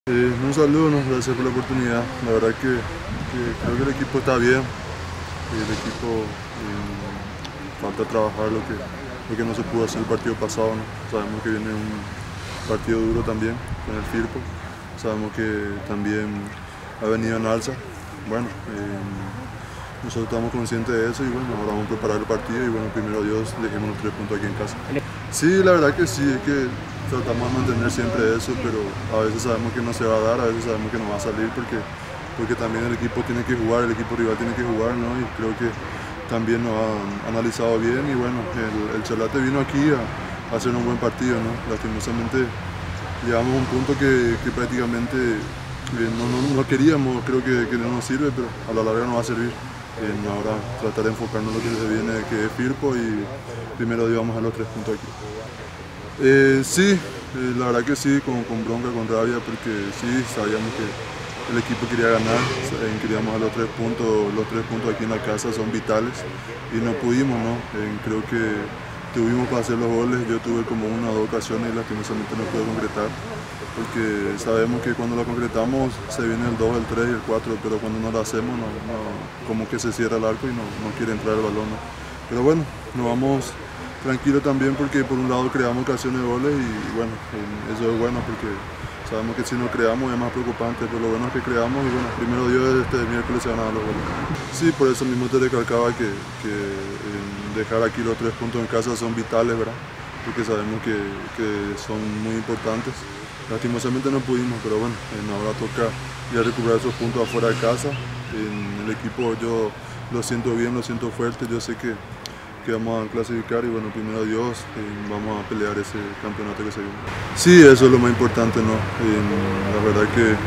Un saludo, ¿no? Gracias por la oportunidad. La verdad que creo que el equipo está bien. El equipo falta trabajar lo que no se pudo hacer el partido pasado, ¿no? Sabemos que viene un partido duro también con el Firpo. Sabemos que también ha venido en alza. Bueno, nosotros estamos conscientes de eso y bueno, ahora vamos a preparar el partido y bueno, primero Dios, dejemos los 3 puntos aquí en casa. Sí, la verdad que sí, es que tratamos de mantener siempre eso, pero a veces sabemos que no se va a dar, a veces sabemos que no va a salir porque también el equipo tiene que jugar, el equipo rival tiene que jugar, ¿no? Y creo que también nos han analizado bien y bueno, el Chalate vino aquí a hacer un buen partido, ¿no? Lastimosamente llegamos a un punto que prácticamente no queríamos, creo que no nos sirve, pero a la larga nos va a servir. Ahora tratar de enfocarnos en lo que se viene, que es Firpo, y primero vamos a los 3 puntos aquí. Sí, la verdad que sí, con bronca, con rabia, porque sí, sabíamos que el equipo quería ganar, queríamos a los tres puntos aquí en la casa son vitales y no pudimos, ¿no? Creo que tuvimos para hacer los goles, yo tuve como una o dos ocasiones y lastimosamente no pude concretar, porque sabemos que cuando lo concretamos se viene el 2, el 3 y el 4, pero cuando no lo hacemos como que se cierra el arco y no quiere entrar el balón, ¿no? Pero bueno, nos vamos tranquilos también porque por un lado creamos ocasiones de goles y bueno, eso es bueno porque sabemos que si no creamos es más preocupante, pero lo bueno es que creamos y bueno, primero Dios este miércoles se van a dar los goles. Sí, por eso mismo te recalcaba que dejar aquí los 3 puntos en casa son vitales, ¿verdad? Porque sabemos que son muy importantes. Lastimosamente no pudimos, pero bueno, ahora toca ya recuperar esos puntos afuera de casa. En el equipo yo lo siento bien, lo siento fuerte, yo sé que vamos a clasificar y bueno, primero Dios, vamos a pelear ese campeonato que se viene. Sí, eso es lo más importante, ¿no? La verdad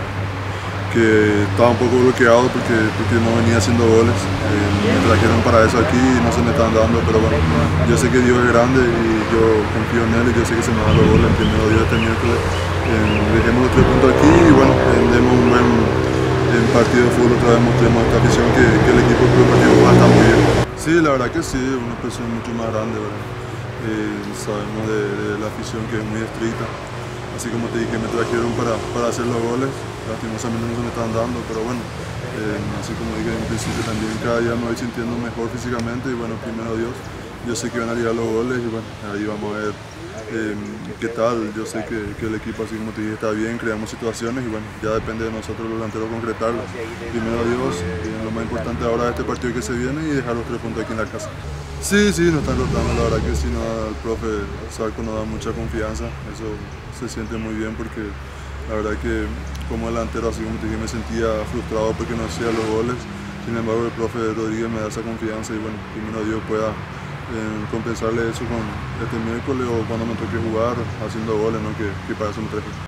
que estaba un poco bloqueado porque no venía haciendo goles. Me trajeron para eso aquí y no se me están dando, pero bueno, yo sé que Dios es grande y yo confío en Él y yo sé que se me dan los goles. Primero Dios este miércoles, dejemos los 3 puntos aquí y bueno, demos un buen partido de fútbol, otra vez mostremos a esta afición que el equipo que el partido está muy bien. Sí, la verdad que sí, una presión mucho más grande, ¿verdad? Sabemos de la afición que es muy estricta, así como te dije, me trajeron para hacer los goles, lastimosamente no se me están dando, pero bueno, así como dije en principio también cada día me voy sintiendo mejor físicamente y bueno, primero Dios, yo sé que van a llegar los goles y bueno, ahí vamos a ver qué tal. Yo sé que el equipo, así como te dije, está bien, creamos situaciones y bueno, ya depende de nosotros los delanteros concretarlas. Primero Dios, lo más importante ahora es este partido que se viene y dejar los 3 puntos aquí en la casa. Sí, nos están rotando, la verdad que sí, el profe Sarco nos da mucha confianza, eso se siente muy bien porque la verdad que como delantero, así como te dije, me sentía frustrado porque no hacía los goles, sin embargo el profe Rodríguez me da esa confianza y bueno, primero Dios pueda compensarle eso con este miércoles o cuando me toque jugar haciendo goles, ¿no? que para eso me traje.